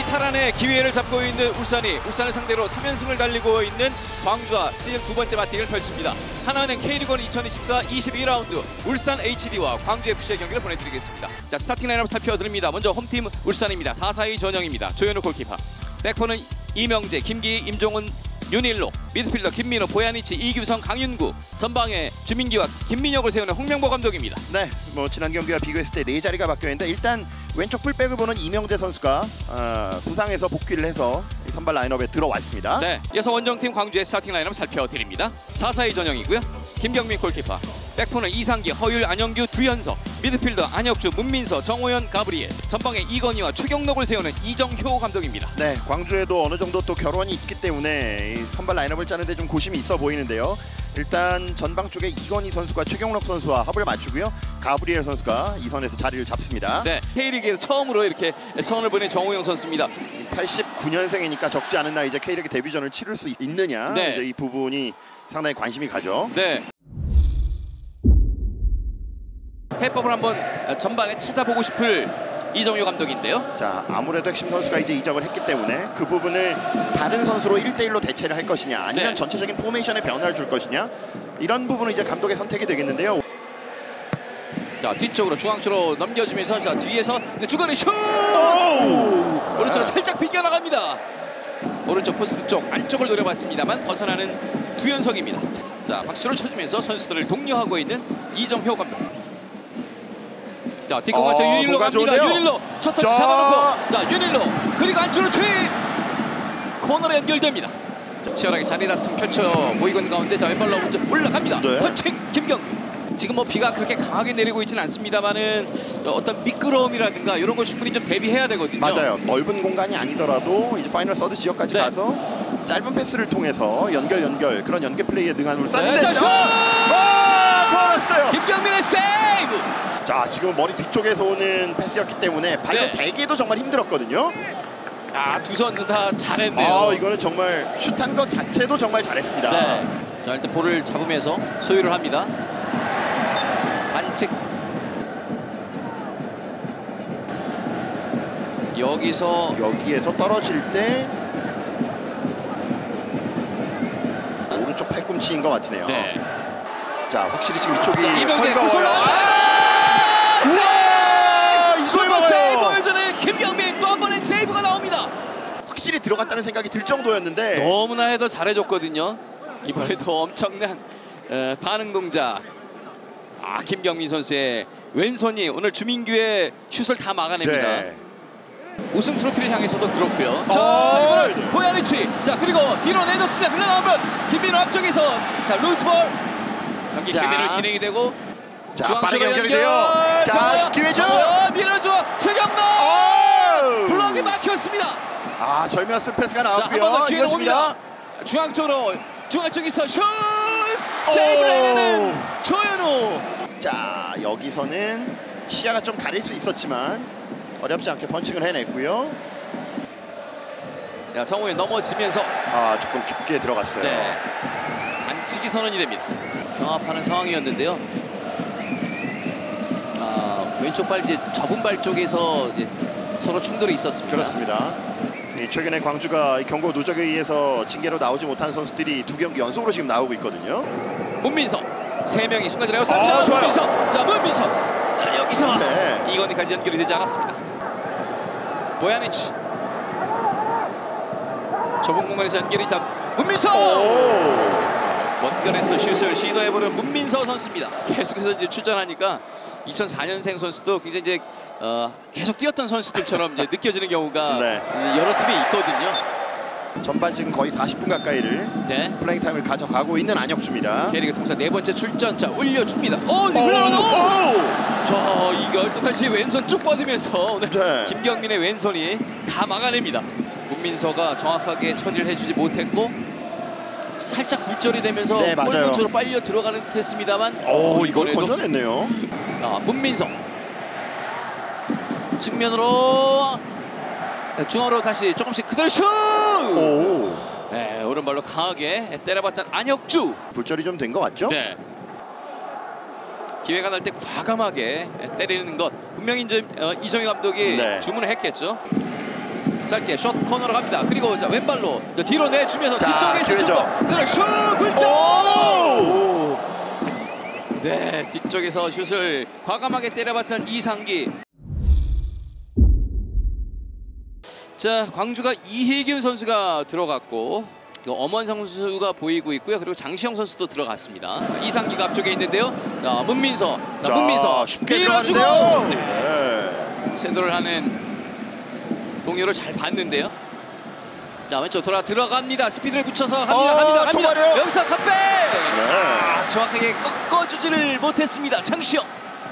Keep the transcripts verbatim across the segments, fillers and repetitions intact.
탈환의 기회를 잡고 있는 울산이 울산을 상대로 삼 연승을 달리고 있는 광주와 시즌 두 번째 맞대결을 펼칩니다. 하나은행 K리그원 이천이십사 이십이 라운드 울산 에이치디와 광주 에프씨의 경기를 보내드리겠습니다. 자, 스타팅 라인업 살펴드립니다. 먼저 홈팀 울산입니다. 사 사이 전형입니다. 조현우 골키퍼, 백포는 이명재, 김기희, 임종훈, 윤일로, 미드필더 김민호, 보야니치, 이규성, 강윤구, 전방에 주민기와 김민혁을 세우는 홍명보 감독입니다. 네, 뭐 지난 경기와 비교했을 때 네 자리가 바뀌었는데 일단 왼쪽 풀백을 보는 이명재 선수가 어, 부상에서 복귀를 해서 선발 라인업에 들어왔습니다. 네, 이어서 원정팀 광주의 스타팅 라인업 살펴드립니다. 사 사이 전형이고요. 김경민 골키퍼, 백포는 이상기, 허율, 안영규, 두현석, 미드필더 안혁주, 문민서, 정호연, 가브리엘, 전방에 이건희와 최경록을 세우는 이정효 감독입니다. 네, 광주에도 어느 정도 또 결혼이 있기 때문에 이 선발 라인업을 짜는데 좀 고심이 있어 보이는데요. 일단 전방 쪽에 이건희 선수가 최경록 선수와 합을 맞추고요. 가브리엘 선수가 이 선에서 자리를 잡습니다. 네, K리그에서 처음으로 이렇게 선을 보낸 정호영 선수입니다. 팔십구 년생이니까 적지 않은 나이 이제 K리그 데뷔전을 치를 수 있느냐, 네. 이제 이 부분이 상당히 관심이 가죠. 네. 해법을 한번 전반에 찾아보고 싶을 이정효 감독인데요. 자, 아무래도 핵심 선수가 이제 이적을 했기 때문에 그 부분을 다른 선수로 일 대 일로 대체를 할 것이냐, 아니면 네. 전체적인 포메이션에 변화를 줄 것이냐, 이런 부분은 이제 감독의 선택이 되겠는데요. 자, 뒤쪽으로 중앙쪽으로 넘겨주면서 자, 뒤에서 중간에 슛! 오른쪽으로 살짝 비껴나갑니다. 오른쪽 포스트 쪽 안쪽을 노려봤습니다만 벗어나는 두현석입니다. 자, 박수를 쳐주면서 선수들을 독려하고 있는 이정효 감독. 자, 뒷공 맞춰 어, 윤일로 갑니다. 좋은데요? 윤일로 첫 터치 잡아놓고, 자, 윤일로 그리고 안쪽으로 투입! 코너로 연결됩니다. 자, 치열하게 자리 다툼 펼쳐 보이고 있는 가운데 자, 왼발로 먼저 올라갑니다. 네. 펀칭 김경민. 지금 뭐 비가 그렇게 강하게 내리고 있지는 않습니다만은 어떤 미끄러움이라든가 이런 걸 충분히 좀 대비해야 되거든요. 맞아요. 넓은 공간이 아니더라도 이제 파이널 서드 지역까지 네. 가서 짧은 패스를 통해서 연결 연결 그런 연계 플레이에 능한 울산. 네, 자, 슛! 들어왔어요. 김경민의 세이브! 자, 지금 머리 뒤쪽에서 오는 패스였기 때문에 발로 네. 대기도 정말 힘들었거든요. 아, 두 선수 다 잘했네요. 아, 이거는 정말 슛한 것 자체도 정말 잘했습니다. 네. 자, 일단 볼을 잡으면서 소유를 합니다. 반칙. 여기서 여기에서 떨어질 때 오른쪽 팔꿈치인 것 같으네요. 네. 자, 확실히 지금 이쪽이 이명재 헐거워요. 우와! 이걸 슈퍼 세이브 먹어요. 보여주는 김경민, 또 한 번의 세이브가 나옵니다. 확실히 들어갔다는 생각이 들 정도였는데 너무나 해도 잘해줬거든요. 이번에도 엄청난 어, 반응 동작. 아, 김경민 선수의 왼손이 오늘 주민규의 슛을 다 막아냅니다. 네. 우승 트로피를 향해서도 그렇고요. 자, 어, 이거는 네. 보야니치. 자, 그리고 뒤로 내줬습니다. 흘러나오면 김민호 앞쪽에서 자, 루즈볼. 경기 자. 그대로 진행이 되고 자, 중앙쪽으로 빠르게 연결이 연결. 돼요. 자, 정호영, 기회죠. 정호영 밀어줘. 최경록. 오! 블록이 막혔습니다. 아, 절묘한 스패스가 자, 한 번 더 나왔고요. 기회가 이것입니다. 옵니다. 중앙 쪽으로 중앙 쪽에서 슛! 세이브를 해내는 조현우. 자, 여기서는 시야가 좀 가릴 수 있었지만 어렵지 않게 펀칭을 해냈고요. 자, 정호영 넘어지면서 아, 조금 깊게 들어갔어요. 네. 반칙이 선언이 됩니다. 경합하는 상황이었는데요. 아, 왼쪽 발 이제 접은 발 쪽에서 이제 서로 충돌이 있었습니다. 그렇습니다. 이 최근에 광주가 이 경고 누적에 의해서 징계로 나오지 못한 선수들이 두 경기 연속으로 지금 나오고 있거든요. 문민서 세 명이 순간적으로 에어쌉니다. 아, 좋아요. 문민서, 자, 문민서. 자, 여기서 네. 이건희까지 연결이 되지 않았습니다. 보야니치. 좁은 공간에서 연결이 자, 문민서. 원견에서 슛을 시도해보는 문민서 선수입니다. 계속해서 이제 출전하니까 이천사 년생 선수도 굉장히 이제 어, 계속 뛰었던 선수들처럼 이제 느껴지는 경우가 네. 여러 팀에 있거든요. 전반 지금 거의 사십 분 가까이를 네. 플레잉 타임을 가져가고 있는 안혁주입니다. K리그 통산 네 번째 출전. 자, 올려줍니다. 오, 흘러나오. 자, 이걸 또다시 왼손 쭉 뻗으면서 오늘 네. 김경민의 왼손이 다 막아냅니다. 문민서가 정확하게 처리를 해주지 못했고 살짝 굴절이 되면서 네, 맞아요. 골문으로 빨려 들어가는 듯 했습니다만 오, 이걸 이번에도 건져냈네요. 아, 문민서 측면으로 중앙으로 다시 조금씩 그대로 슛! 오, 네, 오른발로 강하게 때려봤던 안혁주. 굴절이 좀 된 것 같죠? 네. 기회가 날 때 과감하게 때리는 것 분명히 이제 어, 이정희 감독이 네. 주문을 했겠죠. 짧게 숏 코너로 갑니다. 그리고 자, 왼발로 자, 뒤로 내주면서 자, 뒤쪽에 기회죠. 뒤쪽 슛 굴절. 네, 뒤쪽에서 슛을 과감하게 때려봤던 이상기. 자, 광주가 이혜균 선수가 들어갔고 엄원상 선수가 보이고 있고요. 그리고 장시영 선수도 들어갔습니다. 이상기가 앞쪽에 있는데요. 자, 문민서, 자, 자, 문민서 쉽게 밀어주고 들어가는데요. 네. 네. 세도를 하는 동료를 잘 봤는데요. 자, 왼쪽 돌아 들어갑니다. 스피드를 붙여서 갑니다. 어, 갑니다. 갑니다. 통과래요. 여기서 컵백. 네. 아, 정확하게 꺾어주지를 못했습니다. 장시영.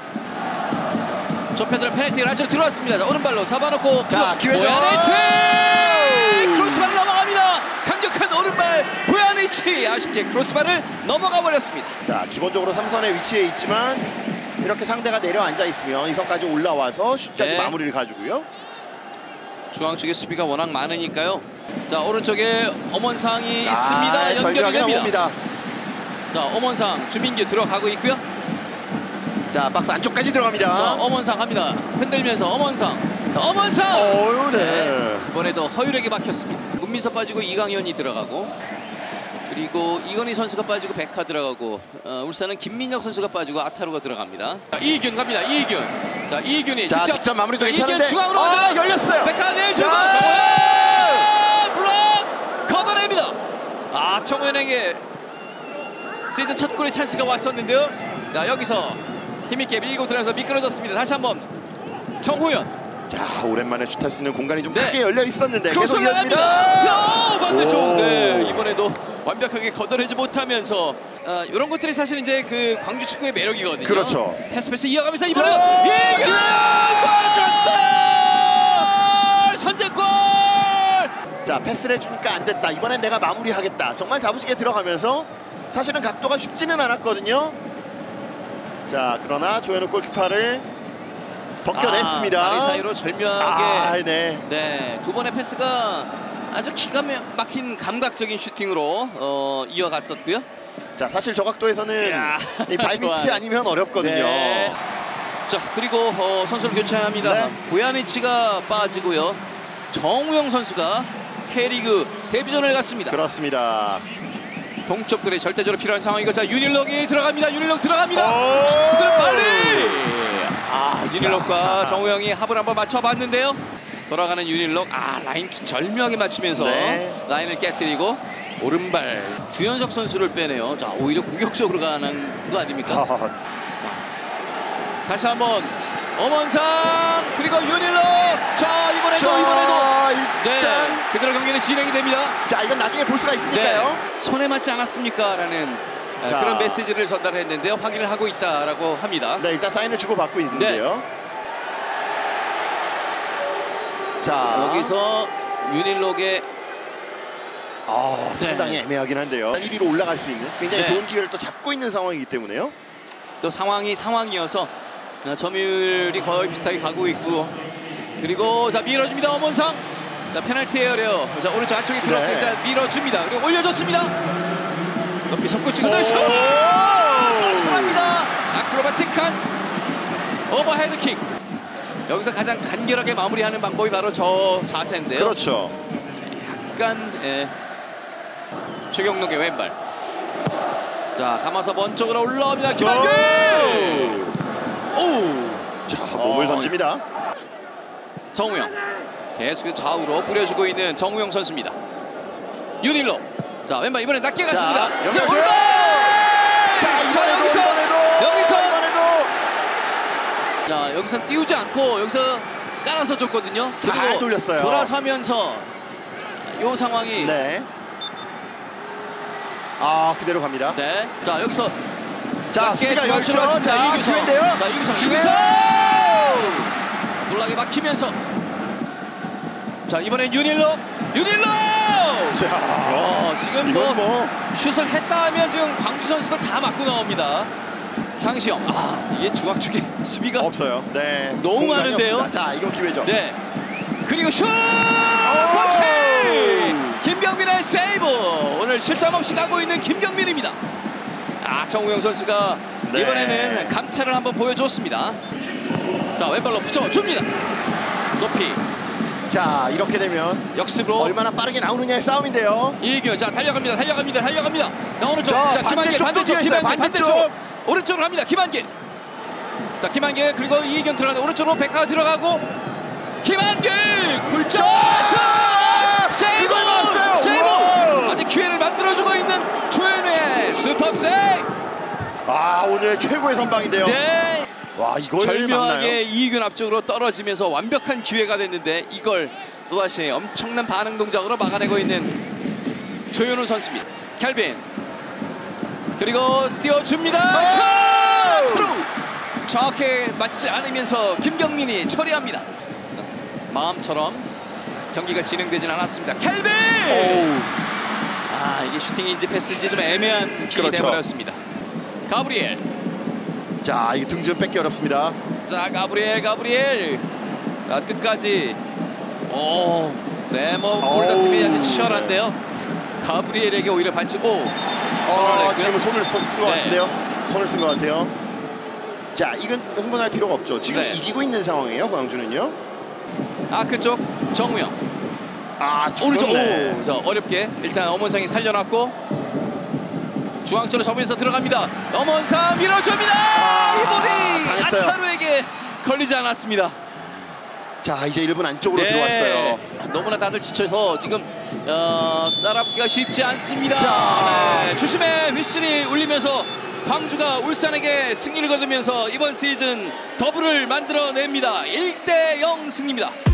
좁혀들 페널티를 안쪽으로 들어왔습니다. 자, 오른발로 잡아놓고 자, 기회죠. 보야네이치 크로스바를 넘어갑니다. 강력한 오른발 보야네이치 아쉽게 크로스바를 넘어가 버렸습니다. 자, 기본적으로 삼선의 위치에 있지만 이렇게 상대가 내려앉아 있으면 이선까지 올라와서 슛까지 네. 마무리를 가지고요. 중앙 쪽에 수비가 워낙 많으니까요. 자, 오른쪽에 엄원상이 아, 있습니다. 연결이 절벽이 됩니다. 나옵니다. 자, 엄원상 주민규 들어가고 있고요. 자, 박스 안쪽까지 들어갑니다. 자, 엄원상 갑니다. 흔들면서 엄원상. 자, 엄원상. 어유, 네. 네, 이번에도 허율에게 막혔습니다. 문민서 빠지고 이강현이 들어가고 그리고 이건희 선수가 빠지고 백하 들어가고 어, 울산은 김민혁 선수가 빠지고 아타루가 들어갑니다. 자, 이희균 갑니다. 이희균. 자, 이희균이 자, 직접, 직접 마무리도 자, 이희균 괜찮은데. 중앙으로 아, 가자. 열렸어요. 백하 내주고 자. 정우현 블록 걷어냅니다. 아, 정우현에게 시즌 첫 골의 찬스가 왔었는데요. 자, 여기서 힘있게 밀고 들어가서 미끄러졌습니다. 다시 한번 정우현. 자, 오랜만에 슛할 수 있는 공간이 좀 네. 크게 열려 있었는데 크로스 계속 나갑니다. 이어집니다. 야, 반대쪽. 오. 네, 이번에도 완벽하게 걷어내지 못하면서 어, 이런 것들이 사실 이제 그 광주 축구의 매력이거든요. 그렇죠. 패스 패스 이어가면서 이번에도 오! 이겨! 골! 선제골! 자, 패스를 해주니까 안 됐다. 이번엔 내가 마무리하겠다. 정말 다부지게 들어가면서 사실은 각도가 쉽지는 않았거든요. 자, 그러나 조현우 골키퍼를 벗겨냈습니다. 아, 다리 사이로 절묘하게. 아, 네. 네, 두 번의 패스가 아주 기가 막힌 감각적인 슈팅으로 어, 이어갔었고요. 자, 사실 저 각도에서는 이야, 이 발밑이 좋아요. 아니면 어렵거든요. 네. 자, 그리고 어, 선수를 교체합니다. 네. 보야니치가 빠지고요. 정우영 선수가 K리그 데뷔전을 갔습니다. 그렇습니다. 동쪽들이 절대적으로 필요한 상황이고, 자, 윤일록이 들어갑니다. 윤일록 들어갑니다. 오! 그들은 빨리. 아, 윤일록과 자. 정우영이 합을 한번 맞춰봤는데요. 돌아가는 윤일록, 아, 라인 절묘하게 맞추면서 네. 라인을 깨뜨리고 오른발 주현석 선수를 빼내요. 자, 오히려 공격적으로 가는 거 아닙니까? 다시 한번 엄원상 그리고 윤일록. 자, 이번에도 자, 이번에도 일단 네, 그대로 경기는 진행이 됩니다. 자, 이건 나중에 볼 수가 있으니까요. 네, 손에 맞지 않았습니까? 라는 아, 자. 그런 메시지를 전달했는데요. 확인을 하고 있다라고 합니다. 네, 일단 사인을 주고 받고 있는데요. 자, 여기서 윤일록의 아, 네. 상당히 애매하긴 한데요. 일 위로 올라갈 수 있는 굉장히 네. 좋은 기회를 또 잡고 있는 상황이기 때문에요. 또 상황이 상황이어서 어, 점유율이 거의 비슷하게 가고 있고, 그리고 자, 밀어줍니다. 엄원상. 자, 페널티 에어리어. 자, 오른쪽 안쪽에 들어서 네. 일단 밀어줍니다. 그리고 올려줬습니다. 높이 솟구치 그대로 슛! 오! 성합니다. 아크로바틱한 오버헤드킥. 여기서 가장 간결하게 마무리하는 방법이 바로 저 자세인데요. 그렇죠. 약간 예. 최경록의 왼발. 자, 감아서 먼 쪽으로 올라옵니다. 김한길. 오. 자, 몸을 어, 던집니다. 정우영. 계속 좌우로 뿌려주고 있는 정우영 선수입니다. 윤일로. 자, 왼발 이번엔 낮게 자, 갔습니다. 연결. 오른발. 자, 자, 이번에도, 여기서 이번에도, 여기서 이번에도. 자, 여기서 띄우지 않고 여기서 깔아서 줬거든요. 잘 그리고 돌렸어요. 돌아서면서 요 상황이 네. 아, 그대로 갑니다. 네. 자, 여기서 자, 낮게 수비가 중앙 열죠. 들어갔습니다. 자, 이규성. 기회인데요. 자, 이규성. 기회. 이규성. 놀라게 막히면서. 자, 이번엔 윤일로. 윤일로. 자, 어, 지금 뭐, 이건 뭐 슛을 했다 하면 지금 광주 선수들 다 맞고 나옵니다. 장시영. 아, 이게 중앙 쪽에 수비가 없어요. 네. 너무 공간이 많은데요? 없습니다. 자, 이건 기회죠. 네. 그리고 슛! 터치! 김경민의 세이브! 오늘 실점 없이 가고 있는 김경민입니다. 아, 정우영 선수가 네. 이번에는 감차를 한번 보여줬습니다. 자, 왼발로 붙여줍니다. 높이. 자, 이렇게 되면 역습으로 얼마나 빠르게 나오느냐의 싸움인데요. 이규현 자 달려갑니다 달려갑니다 달려갑니다 자 오른쪽 자, 자 김한길 반대쪽도 반대쪽 뛰어있어요, 김한길 반대쪽. 반대쪽 오른쪽으로 갑니다 김한길 자 김한길 그리고 이규현 들어가는 오른쪽으로 백하가 들어가고 김한길 굴절 슛 세이브 그걸 봤어요. 세이브 우와. 아직 기회를 만들어주고 있는 조현우의 슈퍼 세이브 아, 오늘 최고의 선방인데요. 네 와, 이걸 절묘하게 막나요? 이규현 앞쪽으로 떨어지면서 완벽한 기회가 됐는데 이걸 또다시 엄청난 반응 동작으로 막아내고 있는 조현우 선수입니다. 켈빈 그리고 띄워줍니다. 슛! 트루! 정확하게 맞지 않으면서 김경민이 처리합니다. 마음처럼 경기가 진행되진 않았습니다. 켈빈! 오우. 아 이게 슈팅인지 패스인지 좀 애매한 킥이 그렇죠. 되어버렸습니다. 가브리엘 자, 이거 등지는 뺏기 어렵습니다. 자 가브리엘 가브리엘 자, 끝까지 오 네모 볼다팀이 아주 치열한데요. 가브리엘에게 오히려 반칙 오 손을 어, 냈고요. 지금 손을 쓴 것 네. 같은데요. 손을 쓴 것 같아요. 자, 이건 흥분할 필요가 없죠. 지금 네. 이기고 있는 상황이에요, 광주는요. 아 그쪽 정우영 아, 오른쪽 네. 오, 자, 어렵게 일단 엄원상이 살려놨고 중앙쪽으로 접으면서 들어갑니다. 엄원상 밀어줍니다. 아, 이볼이 당했어요. 안타루에게 걸리지 않았습니다. 자, 이제 일 분 안쪽으로 네. 들어왔어요. 너무나 다들 지쳐서 지금 어, 따라붙기가 쉽지 않습니다. 자. 네, 주심의 휘슬이 울리면서 광주가 울산에게 승리를 거두면서 이번 시즌 더블을 만들어냅니다. 일 대 영 승리입니다.